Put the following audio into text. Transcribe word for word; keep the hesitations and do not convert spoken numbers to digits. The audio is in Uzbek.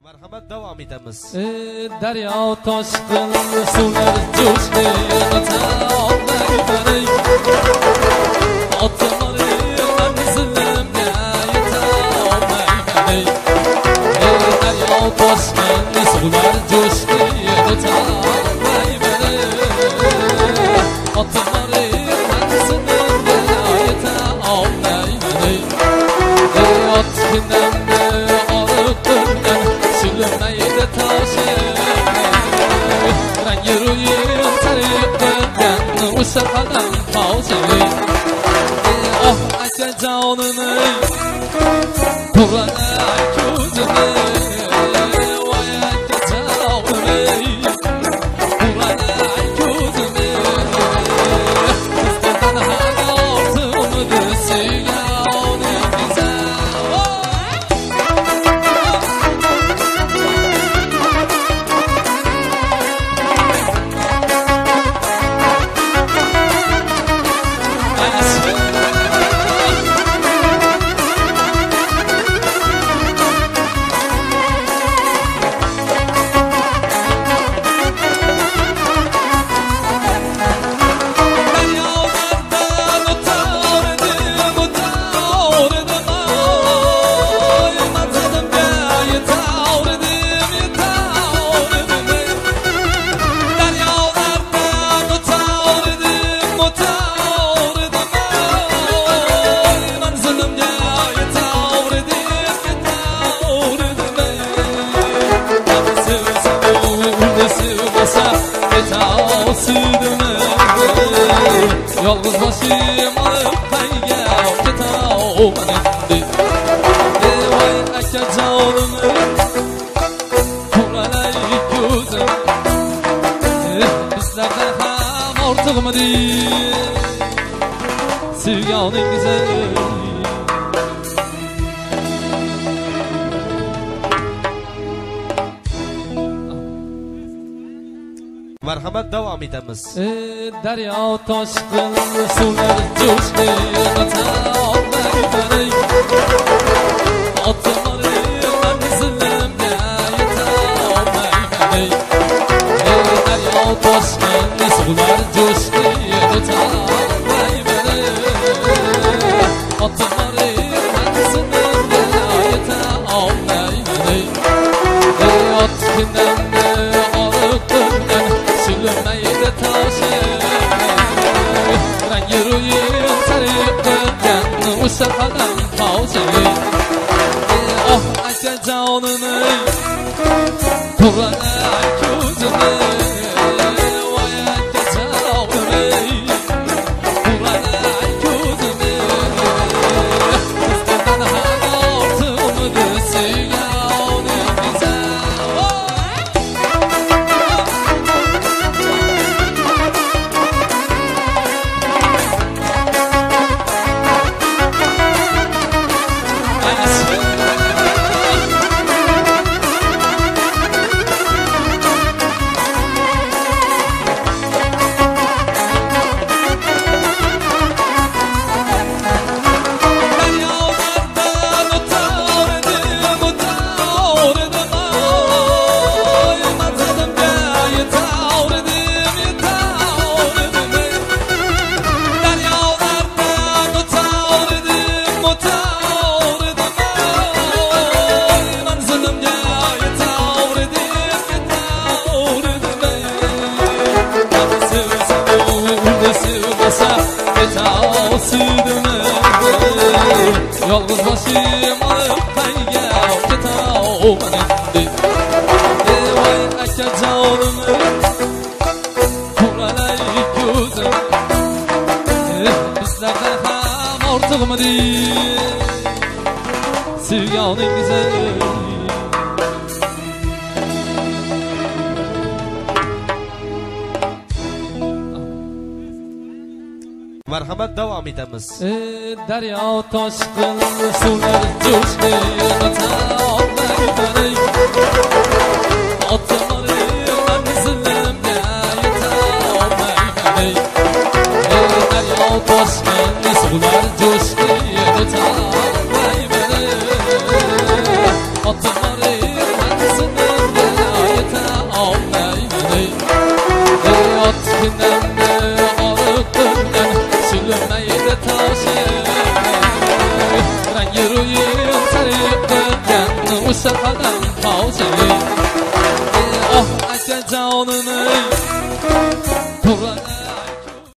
Marhamat, davom etamiz. Daryo toshqin suvlar jo'shdi ta'olmay otmari manzilimga yetolmay daryo toshqin suvlar jo'shdi ta'olmay otmari manzilimga yetolmay otkindan Sülmeyi taşı Ben yürüyüm tariften Uşakadan tavşeli Oh ake canını Kur'an'a küzünü Vay ake canını Kur'an'a küzünü İsteden hayatımı desiyle onu güzel Yalnız başım alıp kayga Ketağım endi Vay aka canını Kuralay gözüm Bizlerden hem artık mı değil Sevganın güzel Marhamat, davom etamiz. Daryo toshqin suvlar jo'shdi ta'olmay otmari manzilimga yetolmay daryo toshqin suvlar jo'shdi ta'olmay otmari manzilimga yetolmay otkindan Sülmeyi taşı Ben yürüyüm tariften Uşakadan tavşeli Oh ake canını Kur'an'a küzünü Vay ake canını Kur'an'a küzünü İsteden hayatımı desiyle onu güzel Yalnız başım alıp kayga Ketağım endi Vay aka canını Kur'an'a gözüm Bizlerden hem artık mı değil Sevganın güzel Marhamat, davom etamiz. Daryo toshqin suvlar jo'shdi ta'olmay otmari manzilimga yetolmay daryo toshqin suvlar jo'shdi ta'olmay otmari manzilimga Tinəmdə arıqdırgan Sülməydə taşı Rəngi rüyün sarıqdırgan Uşaq adam tavşı Ah əkə canını